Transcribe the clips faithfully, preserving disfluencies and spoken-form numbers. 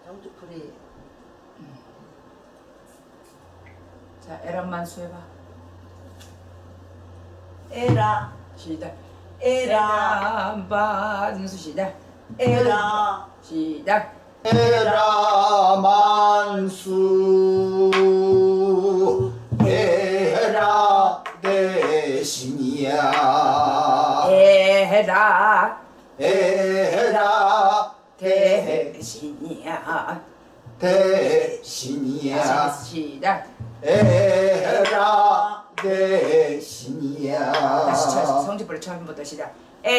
경주풀이. 자, 에란만수 해봐. 에라. 시작. 에라. 에란만수 시작. 에라. 시작. 에라만수 에라 대신이야. 에라 에라 대신이야. 대신이야. 시작. 에라 대신이야. 다시 쳐, 성지부를 처음부터 시작.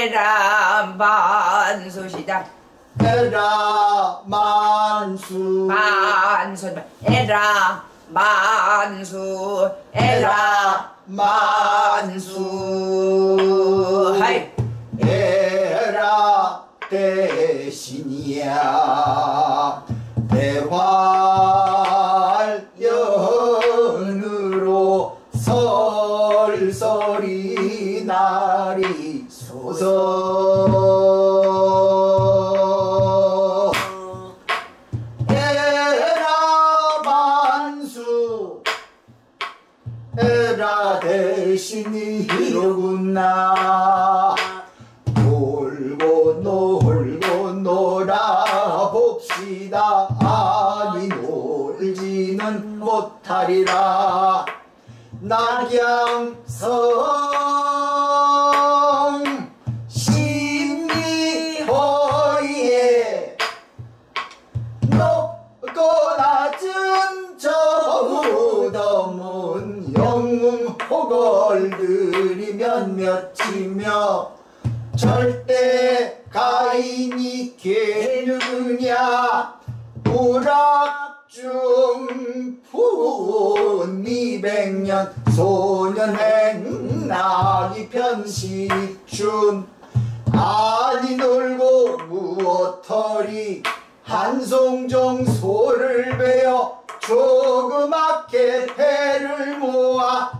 에란만수 시작. 에라만수 만수 에라만수 에라만수 하이. 에라 대신이야. 대활연으로 설설이 날이 솟어. 에라만수 에라 대신이로구나. 놀고 놀고 놀아봅시다. 아니 놀지는 못하리라. 낙양성 심리허에 높고 낮은 저 무덤은 영웅 호걸들이 몇몇이며 절대 가인이 개누구냐. 우락중푸 미백년 소년행 나기 편식춘. 아니 놀고 무엇터리 한송정 소를 베어 조그맣게 배를 모아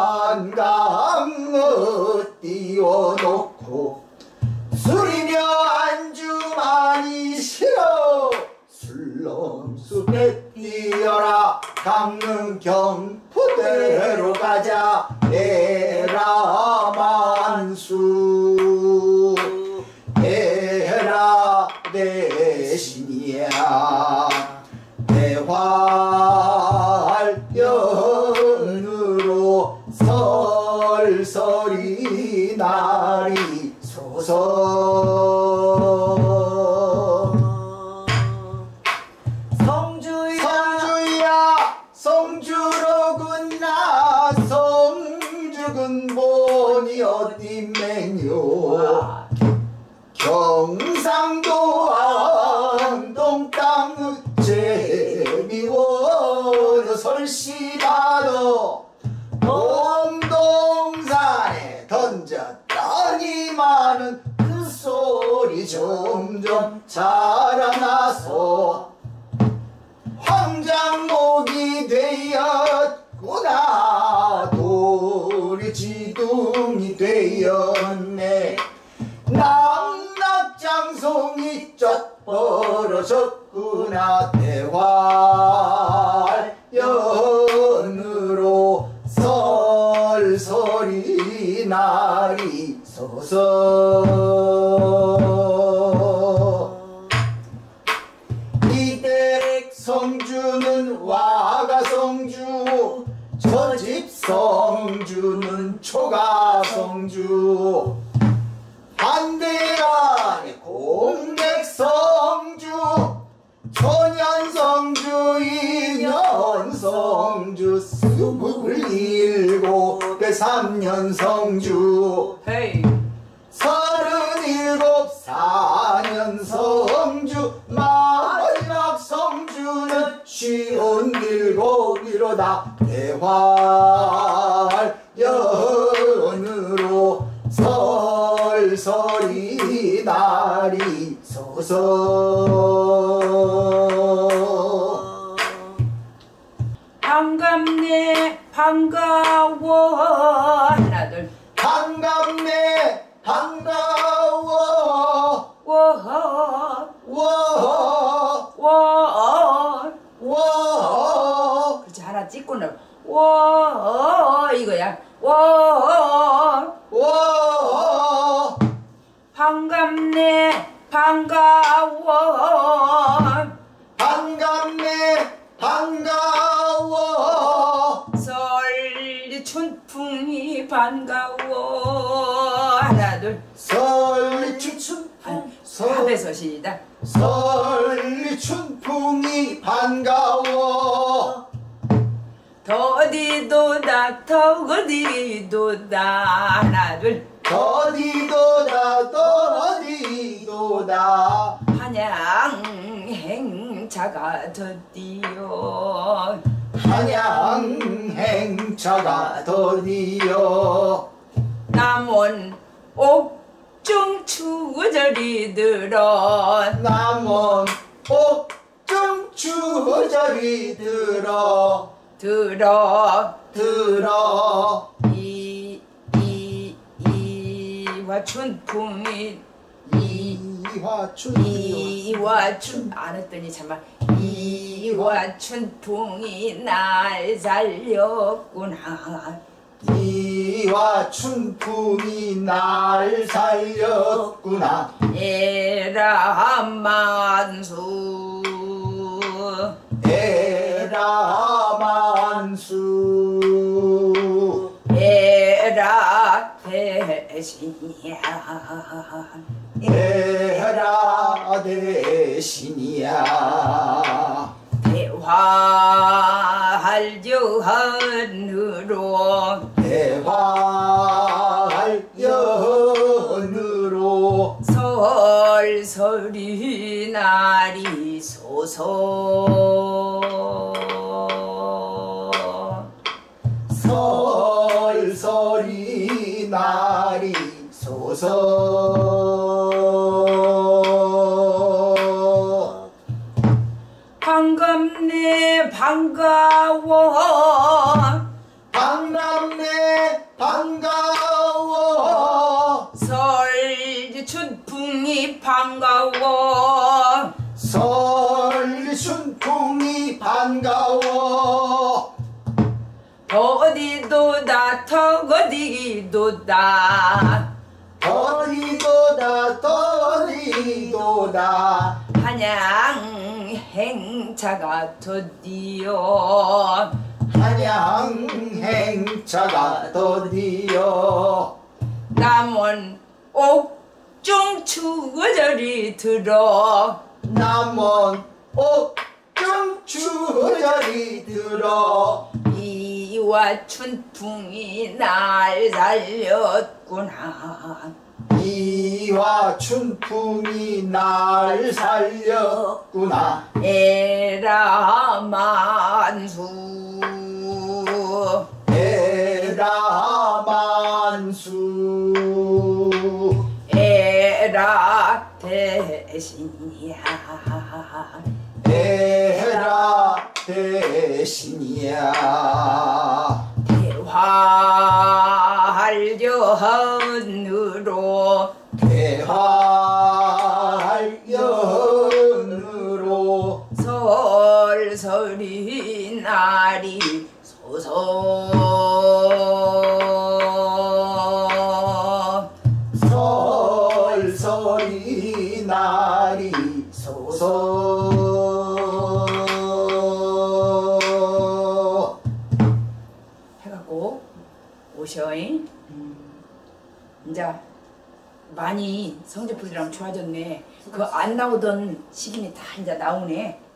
한강을 띄워놓고 술이며 안주 많이 싫어 술렁숲에 뛰어라. 강릉 경포대로 가자. 에라만수 에라 대신이야. 대활연으로 설설이 날이 솟어. 성주야. 성주야 성주로구나. 성주군 보니 어디맹요. 경상도 안동 땅 제미원 설씨바도 봄동산에 던졌더니만은 그 소리 점점 자라나서 황장목이 되었구나. 도리지둥이 되었네. 낙낙장송이 쫙 벌어졌구나. 대활연으로 설설이 날이 솟어. 이댁 성주는 와가성주. 저 집 성주는 초가성주. 반대안에 공백성주. 초년성주 이년성주. 스물일곱에 삼년성주. 헤이. 서른일곱 사년성주. 마지막 성주는 쉬운일곱이로다. 대활연으로 설설이 날이 솟어. 반갑네 반가워. 하나 둘. 반갑네 반가워. 워허 워허 워 반가워 반갑네 반가워 설리 춘풍이 반가워 하나 둘 설리 춘풍 합에서 시작 설리 춘풍이 반가워 더디도다 더디도다 하나 둘 더디도다 더디도다 한양 행차가 더디요 한양 행차가 더디요 남원 옥중 추저리 들어 남원 옥중 추저리 들어 들어 들어 이 이 이와 춘풍이 이화 춘풍이 이와 춘 안 했더니 참말 이와 춘풍이 날 살렸구나 이와 춘풍이 날 살렸구나 에라 만수 에라 만수 에라 대신이야 에라 대신이야 대화할려한으로 대화할연으로 설설이 날이 소서 설설이 날이 소서 반갑네 반가워 반갑네 반가워 설리 춘풍이 반가워 설리 춘풍이 반가워 어디도다 터거디도다 더디도다 더디도다 한양 행차가 더디요 한양 행차가 더디요 남원 옥중 추저리 들어 남원 옥중 추저리 들어 이와 춘풍이 날 살렸구나 이와 춘풍이 날 살렸구나 에라 만수 에라 만수 에라 대신이야 에라 대신이야 대화할려한으로 대화할연으로 설설이 날이 소서 설설이 날이 소서 해갖고 오셔잉. 이제 많이 성적풀이랑 좋아졌네. 그 안 나오던 시기는 다 이제 나오네.